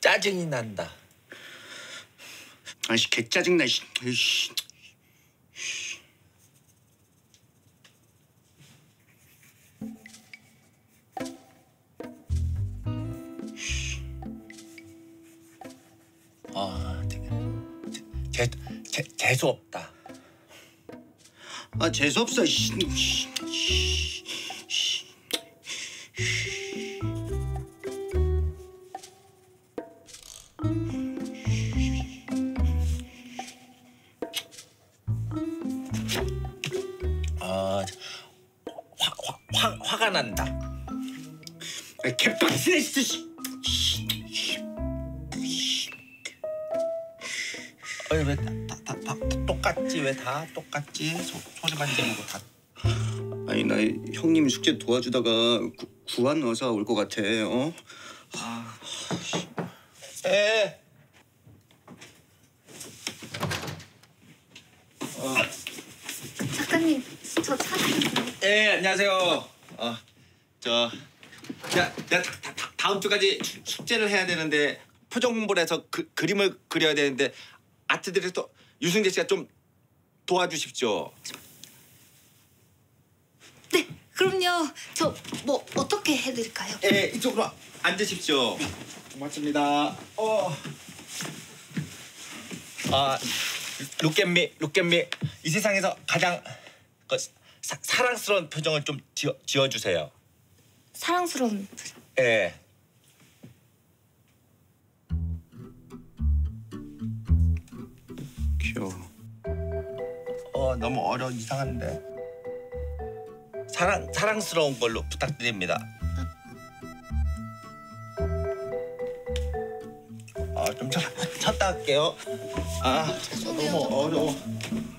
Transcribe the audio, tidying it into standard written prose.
짜증이 난다. 아이씨 개 짜증나. 이씨. 재수 없다. 아 재수 없어. 화가 난다. 개빡치네 진짜. 왜 다 똑같지? 왜 다 똑같지? 소리만 지르고 다. 아니 나 형님 숙제 도와주다가 구한 의사 올 것 같아. 어? 에. 작가님, 저 찾아주세요. 예, 안녕하세요. 내가 다음 주까지 숙제를 해야 되는데 표정 공부를 해서 그림을 그려야 되는데 아트 디렉터 유승재 씨가 좀 도와주십시오. 네, 그럼요. 저 뭐 어떻게 해드릴까요? 예, 이쪽으로 앉으십시오. 네. 고맙습니다. 룩앤미 이 세상에서 가장 사랑스러운 표정을 좀 지어주세요. 사랑스러운 표정. 예. 귀여워. 너무 이상한데. 사랑스러운 걸로 부탁드립니다. 좀 쳤다 할게요. 너무 어려워.